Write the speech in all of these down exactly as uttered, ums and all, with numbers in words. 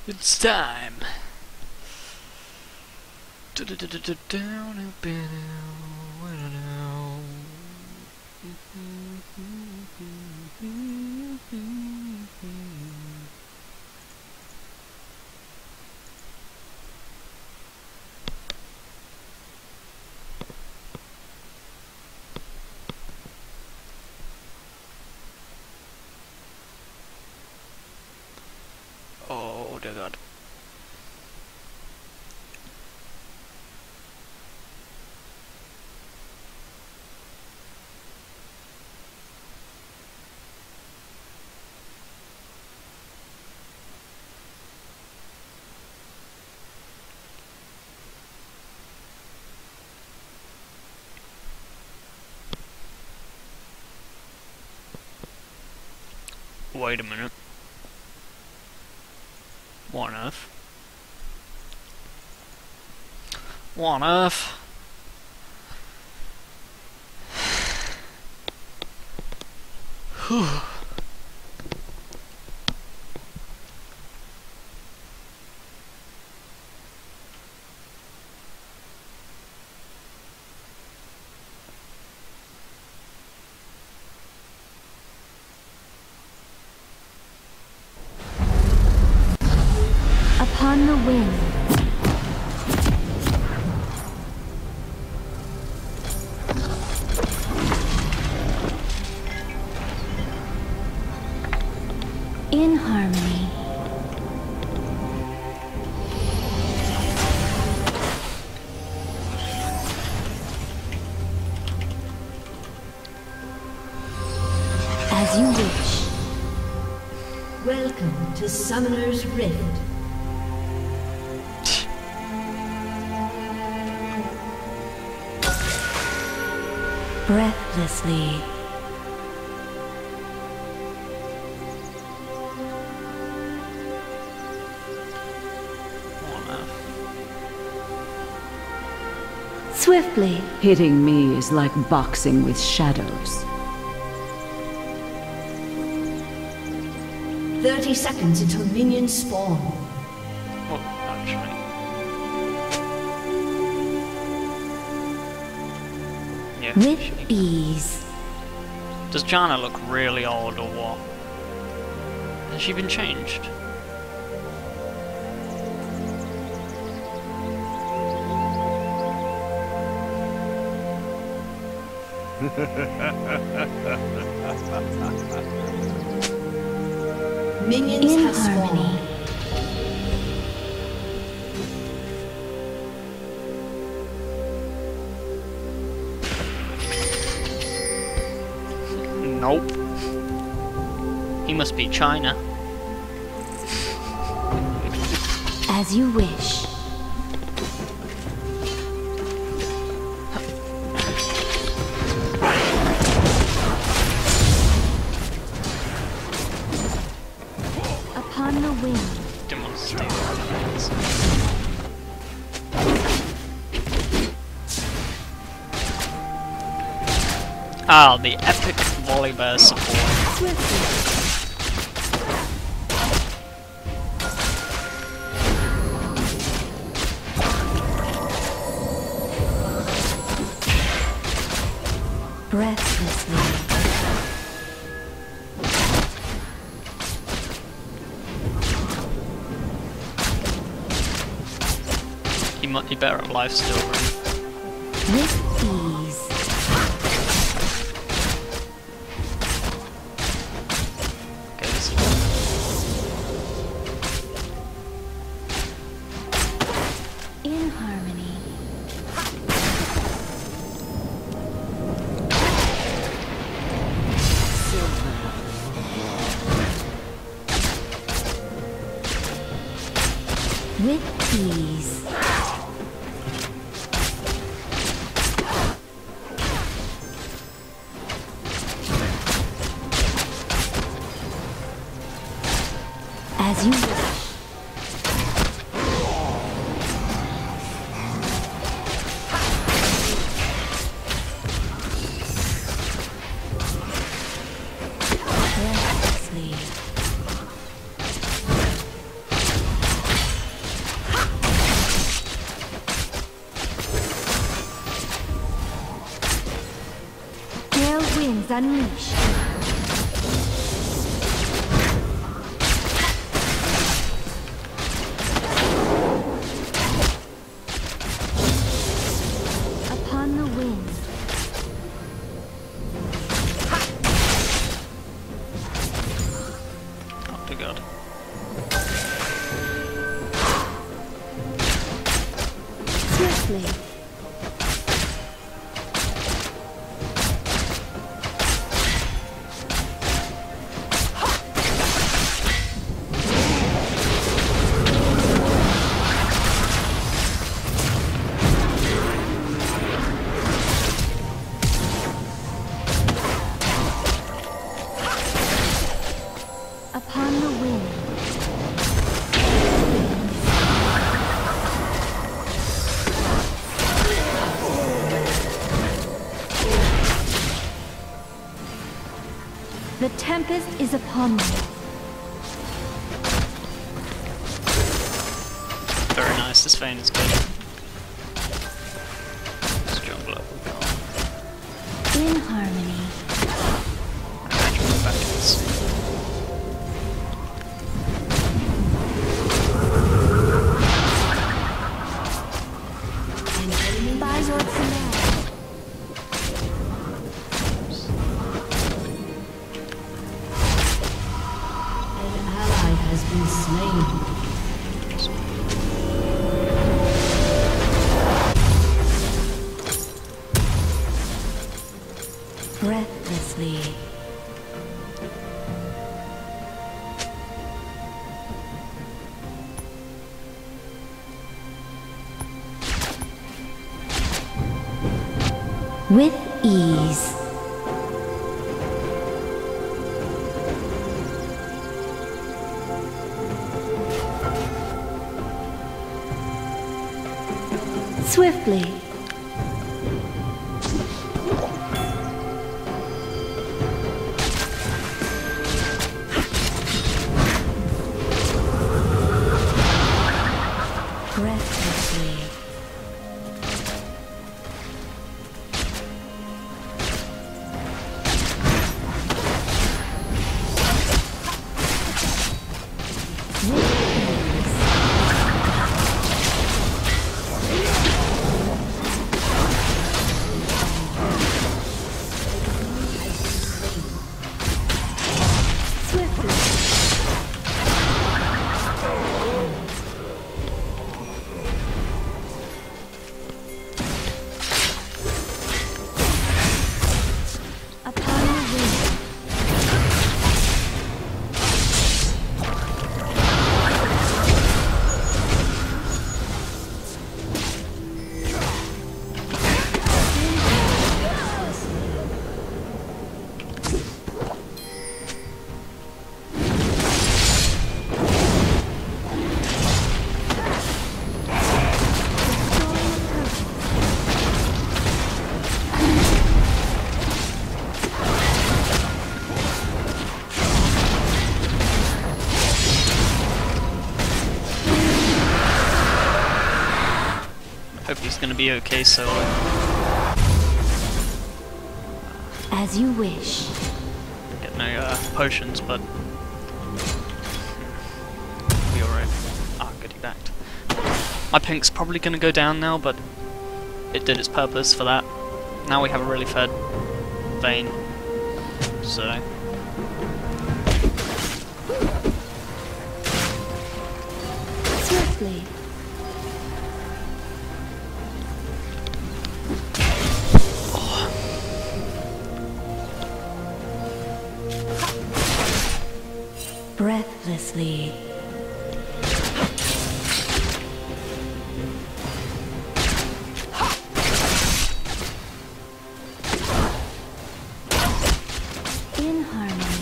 It's time. Oh dear God. Wait a minute. What on earth? What on earth? Whew. Upon the wind. In harmony. As you wish. Welcome to Summoner's Rift. Breathlessly. Swiftly. Hitting me is like boxing with shadows. Thirty seconds until minions spawn. Oh, actually. Yeah. With she- ease. Does Jana look really old or what? Has she been changed? Minions In have harmony. spawned. Nope. He must be China. As you wish. Upon the wind. Demonstrate. Ah, the epic Volibear support. Swiftly. Breathlessly. He might be better at life still. With ease. Okay, this is In harmony. With ease. As you wish. Breathlessly. is unleashed. Upon the wind. Oh dear God. Swiftly. Upon the wind. The tempest is upon me. Very nice, this Vayne is good. This jungler we got. In harmony. Imagine we're back in this. By your command. An ally has been slain. Breathlessly. With ease. Swiftly. Breathlessly. Hope he's gonna be okay solo. As you wish. Get no uh, potions, but be alright. Ah, good, he backed. My pink's probably gonna go down now, but it did its purpose for that. Now we have a really fed Vayne, so. Swiftly. Breathlessly. In harmony.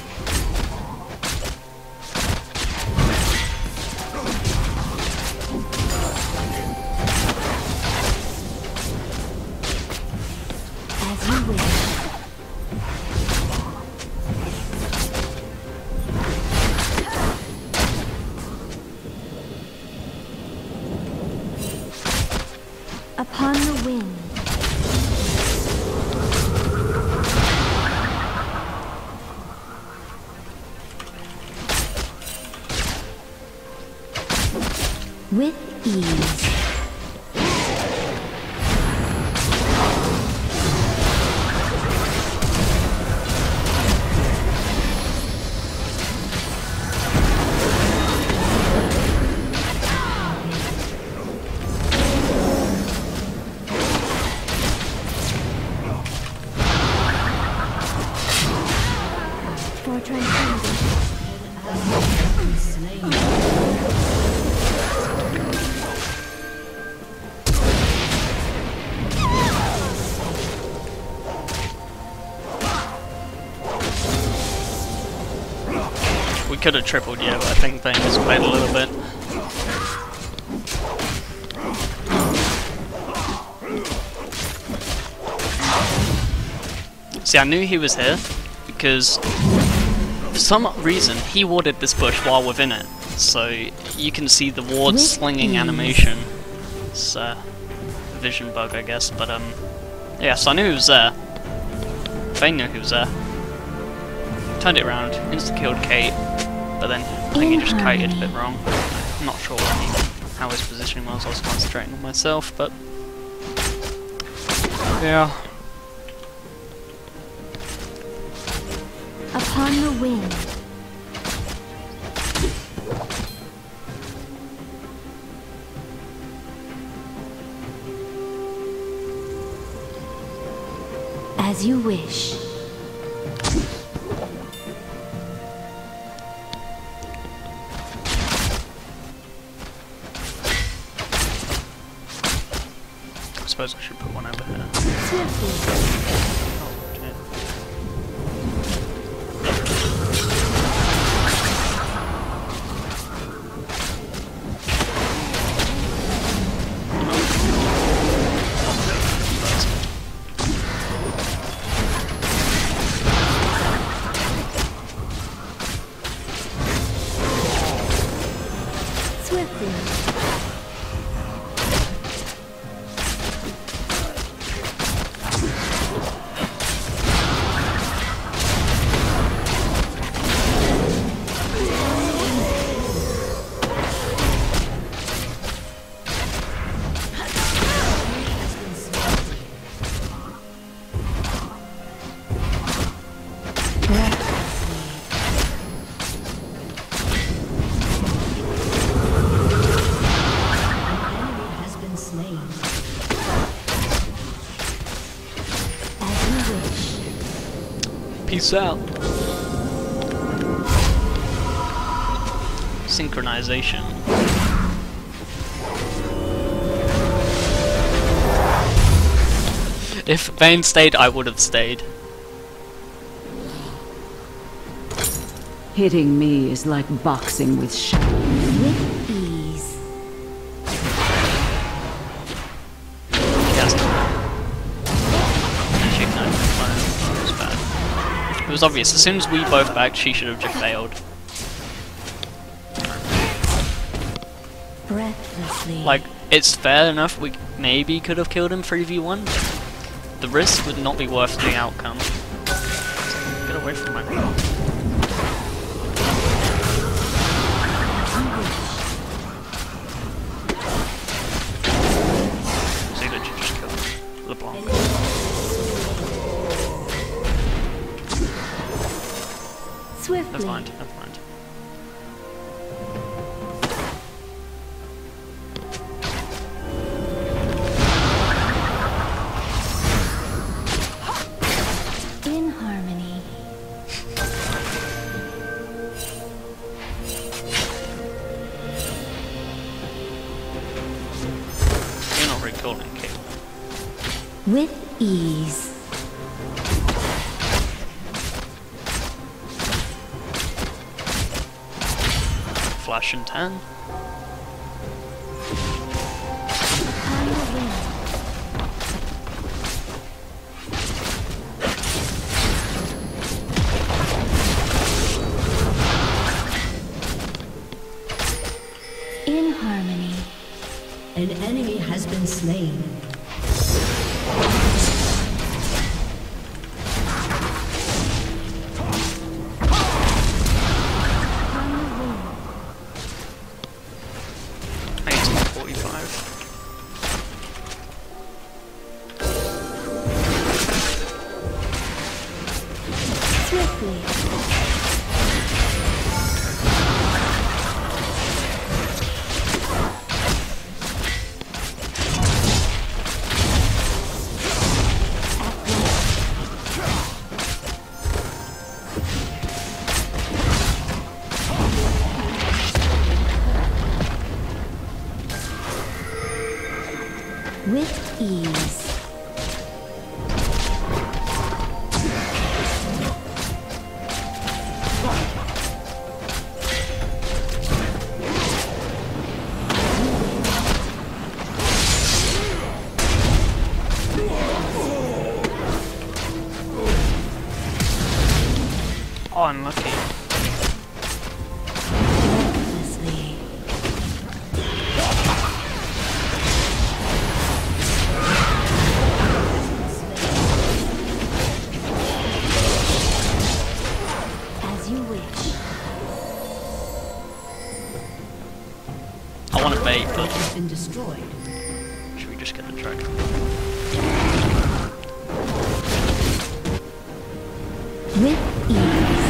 As you wish. Upon the wind. With ease. For tranquility. We could have tripled, yeah, but I think they just played a little bit. See, I knew he was here because for some reason he warded this bush while within it, so you can see the ward slinging animation. It's a vision bug, I guess, but um, yeah. So I knew he was there. Vayne knew he was there. Turned it around, insta killed Kate, but then I think he just kited a bit wrong. I'm not sure what he, how his positioning was. I was concentrating on myself, but yeah. Upon the wind. As you wish. I suppose I should put one over here. Swiftly. Oh, okay. Swiftly. Peace out. Synchronization. If Vayne stayed, I would have stayed. Hitting me is like boxing with shadows. With ease. Yes. She ignited the fire. It was bad. It was obvious. As soon as we both backed, she should have just failed. Breathlessly. Like, it's fair enough. We maybe could have killed him three v one. The risk would not be worth the outcome. Get away from my girl. See that you just killed LeBlanc. Swiftly. Never mind, never mind. In harmony. You're not recalling, Kate. With ease. Flash and tan. Upon the wind. In harmony. An enemy has been slain. Upon the wind. I need alive. Swiftly. With ease. Oh, unlucky. Recklessly. As you wish. I want to bait, but Has been destroyed. should we just get the dragon? With ease.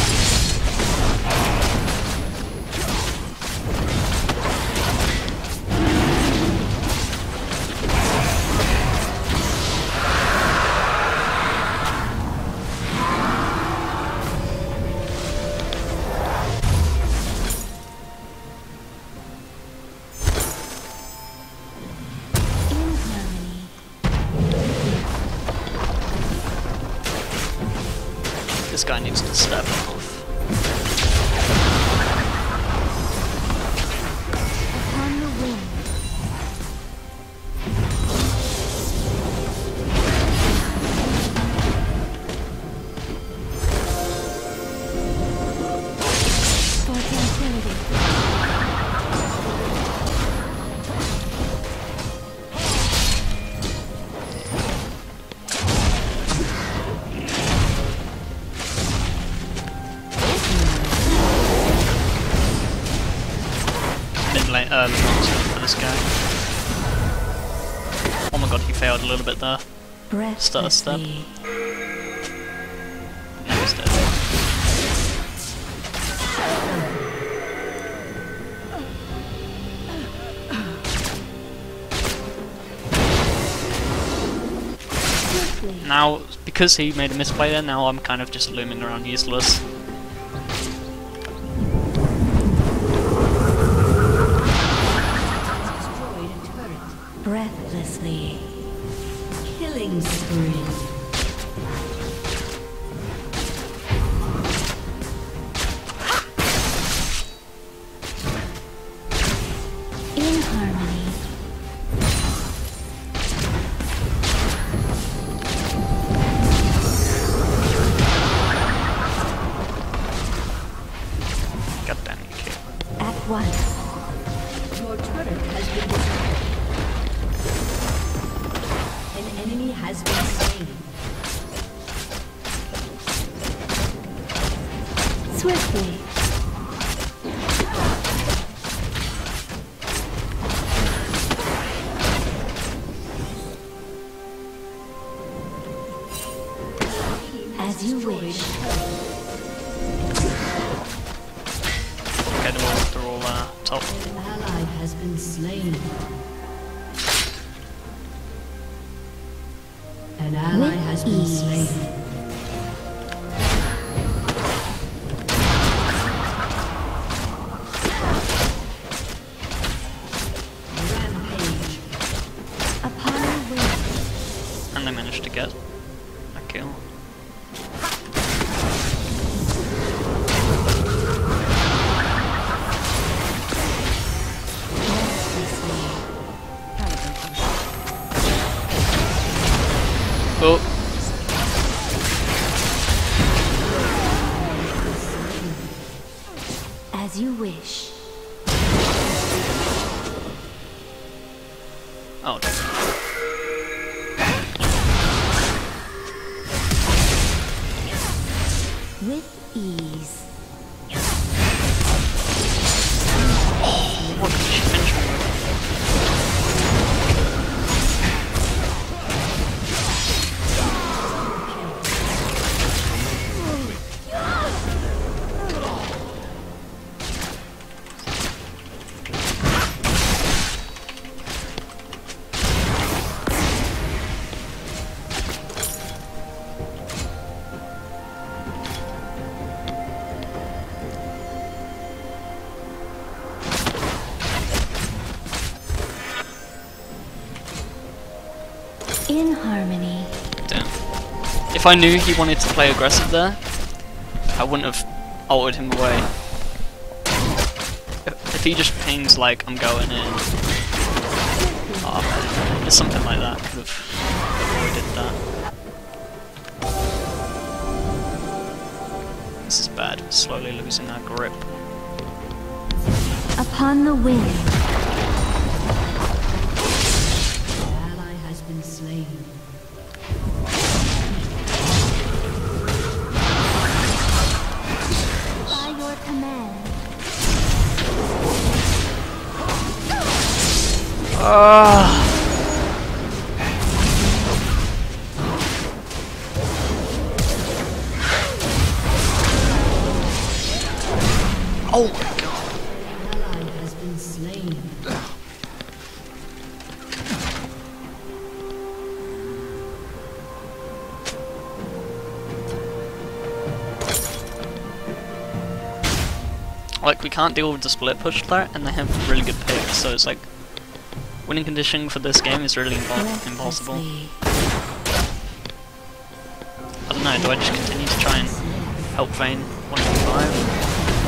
In harmony. This guy needs to step off. Upon the wind. For tranquility. Bit late, early on for this guy. Oh my god, he failed a little bit there. Stutter step. Breathlessly. Now he's dead. Swiftly. Now, because he made a misplay there, now I'm kind of just looming around useless. Destroyed a turret. Breathlessly. Killing spree. In harmony. God damn you, kid. At once. Your turret has been destroyed. An enemy has been slain. Swiftly. As you wish. Okay, they're all, they're all uh, top. An ally has been slain. An ally With has been ease. slain. Rampage. Upon the wind. And they managed to get a kill. Oh, As you wish. oh, dear. With ease. What did she finish me with? In harmony. Damn. If I knew he wanted to play aggressive there, I wouldn't have altered him away. If, if he just pings like I'm going in, oh, just something like that could have avoided that. This is bad. We're slowly losing our grip. Upon the wind. An ally has been slain. By your command. Ah. Oh my god. An ally has been slain. Like, we can't deal with the split push threat, and they have really good picks, so it's like winning conditioning for this game is really impo impossible. Recklessly. I don't know, do I just continue to try and help Vayne one v five?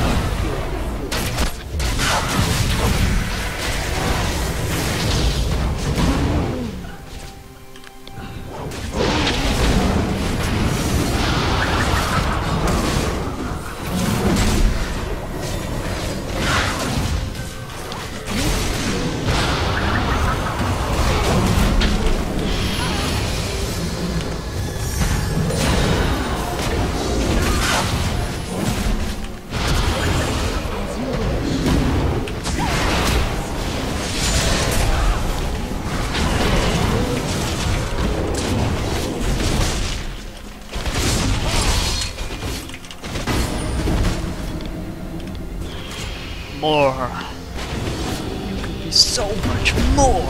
More. You can be so much more.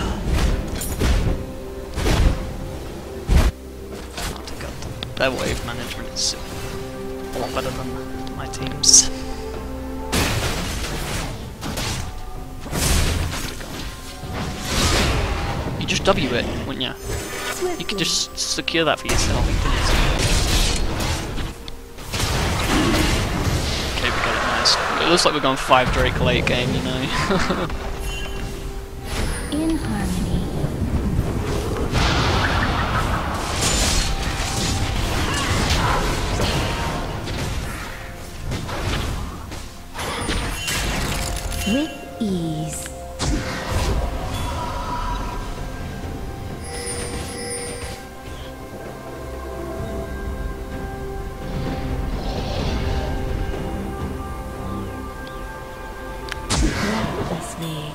Oh, God. Their wave management is a lot better than my team's. You just W it, wouldn't you? You could just secure that for yourself. You okay, we got it, nice. It looks like we're going five Drake late game, you know. In harmony. With ease. Recklessly.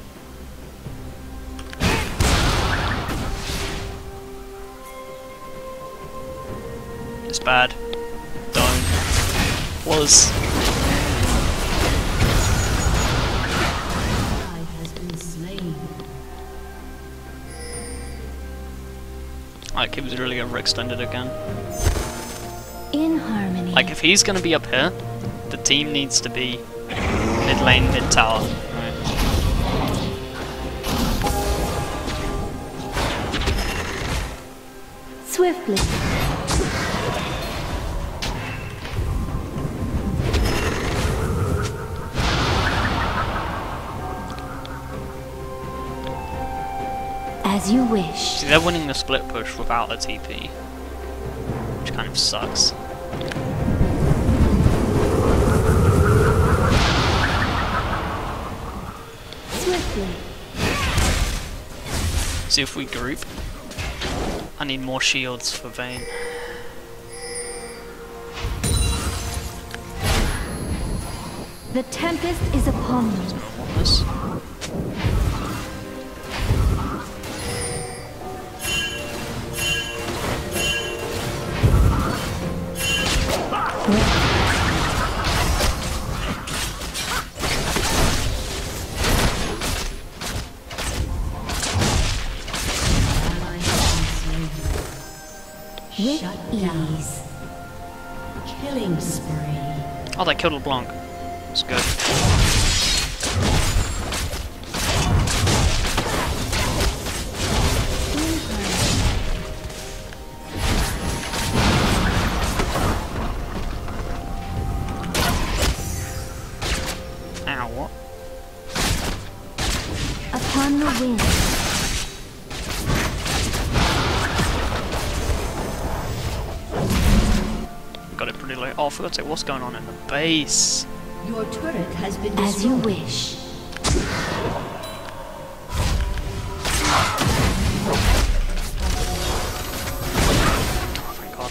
It's bad. Don't. Was. Ally has been slain. Like, he was really overextended again. In harmony. Like, if he's gonna be up here, the team needs to be mid lane, mid tower. Right. Swiftly. As you wish. See, they're winning the split push without a T P, which kind of sucks. Swiftly. See if we group. I need more shields for Vayne. The tempest is upon them. I want this. Ally has been slain. With Shut down. ease. Killing spree. Oh, they killed LeBlanc. It's good. In harmony. Upon the wind. Got it pretty late. Oh, I forgot to say what's going on in the base. Your turret has been As you destroyed. wish. Oh, thank God.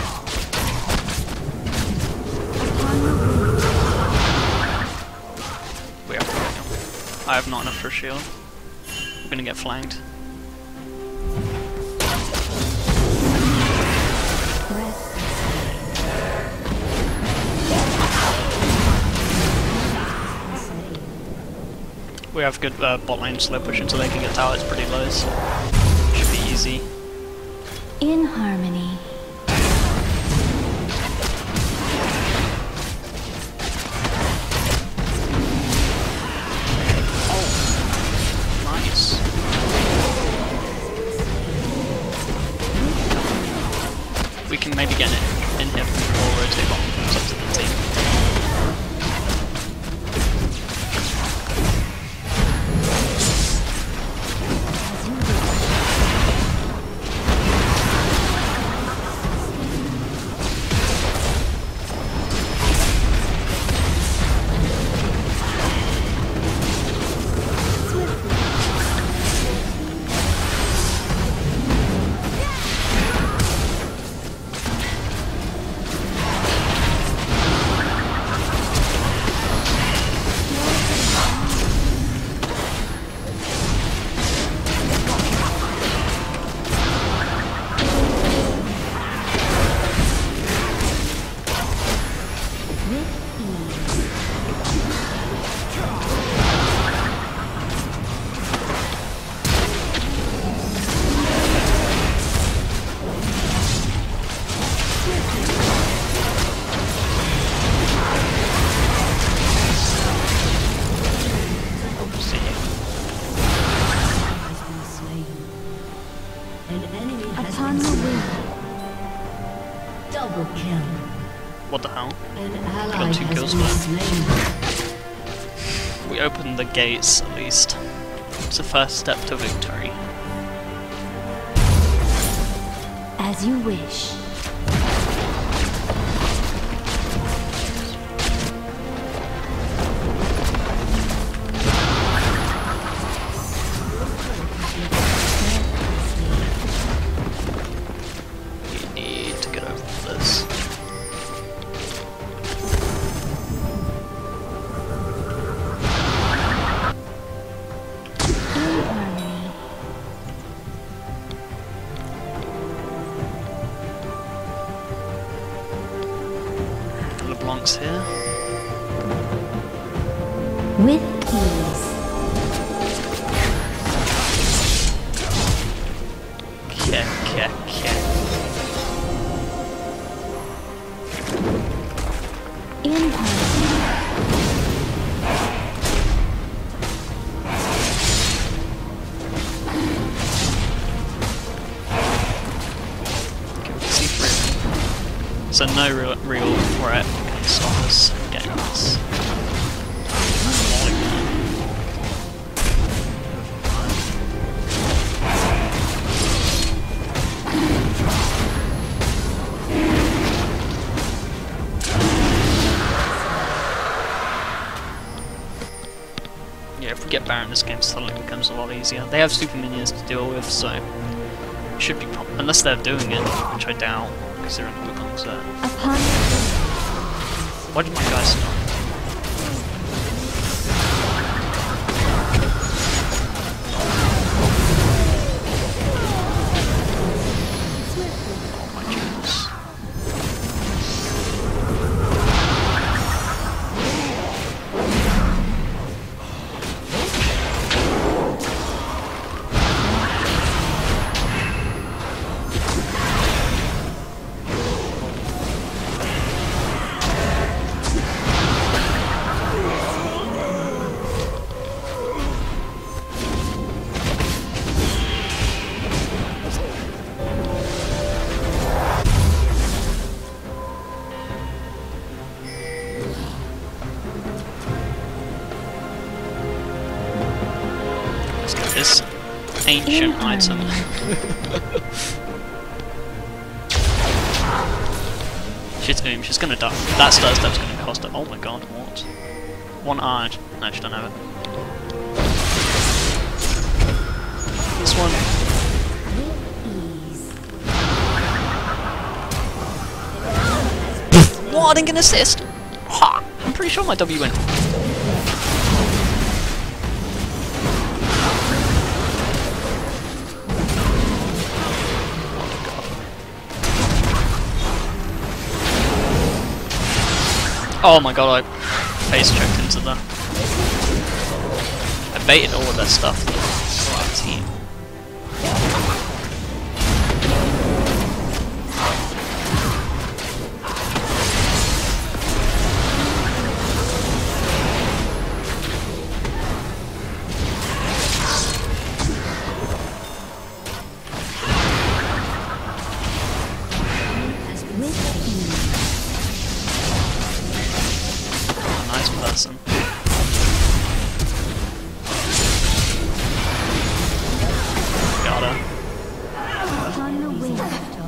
Upon the wind. We have to go now. I have not enough for a shield. We're gonna get flanked. We have good uh, bot lane slow push until they can get towers pretty low, so should be easy. In harmony. Nice. We can maybe get it in here or rotate bottom. It's up to the team. Upon the wind. Double kill. What the hell? An ally two has kills been back. slain. We opened the gates at least. It's the first step to victory. As you wish. We need to get over this. In harmony. LeBlanc's here. With ease. Kek, kek, kek. In harmony. C three. So no real, real threat can stop us getting this. Yeah, if we get Baron, this game suddenly becomes a lot easier. They have super minions to deal with, so it should be prob- unless they're doing it, which I doubt, because they're in the Wukong set. Upon Why did my guy stop? Oh my goodness. Let's get this ancient item. She's boom, she's gonna die. That star step's gonna cost her. Oh my god, what? One iron. No, she don't have it. This one. What? I didn't get an assist? Ha! I'm pretty sure my W went. Oh my god, I face checked into that. I baited all of their stuff for our team. Nice person. Got her. On the wing.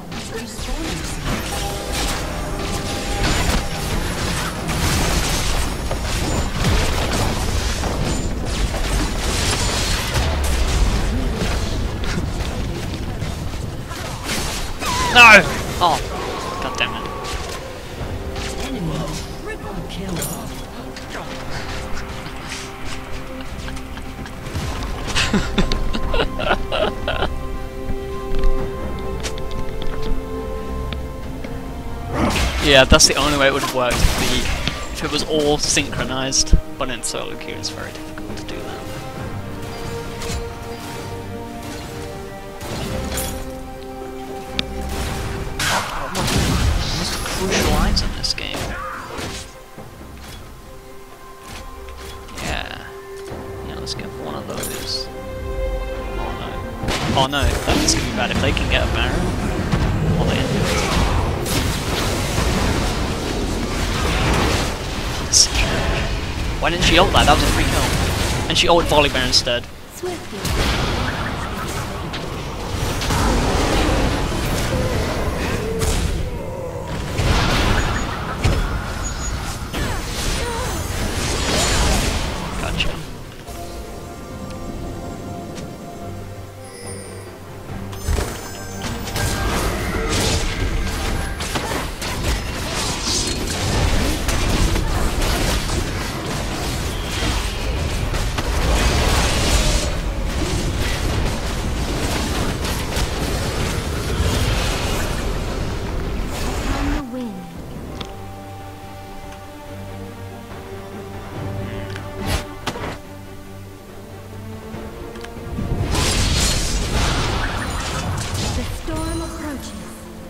No! Oh, god damn it. Yeah, that's the only way it would have worked if, the, if it was all synchronized, but in solo queue it's very difficult to do that. Most crucial item in this game. Yeah. Yeah, let's get one of those. Oh no. Oh no, that's gonna be bad if they can get a Baron. Or they end it. Why didn't she ult that? That was a free kill. And she ulted Volibear instead. Swiftly. Gotcha. On the wing. The storm approaches.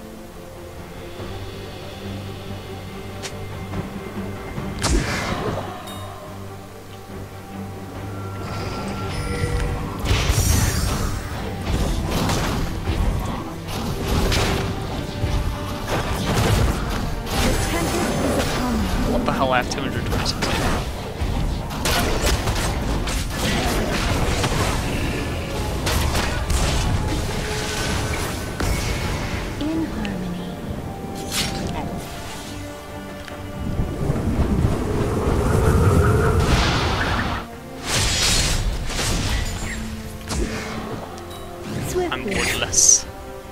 The tempest is upon me. What the hell? I have two hundred twenty-six. In harmony. I'm Swiftly. woodless.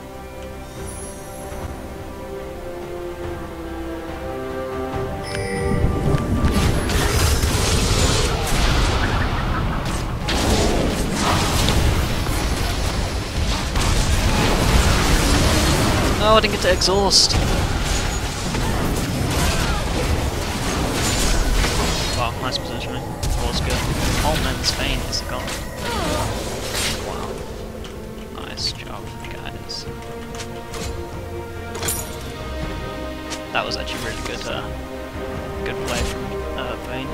No, I didn't get to exhaust. Wow, nice positioning. That was good. Oh man, Spain is gone. Wow. Nice job, guys. That was actually really good, uh, good play from uh, Vayne.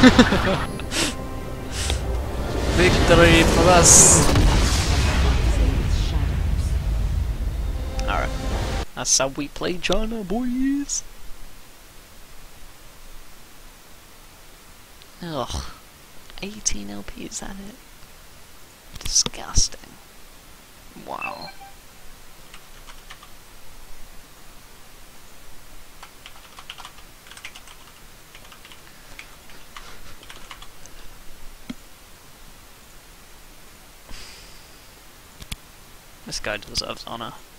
Victory for us! Alright. That's how we play China, boys! Ugh. eighteen L P, is that it? Disgusting. Wow. This guy deserves honor.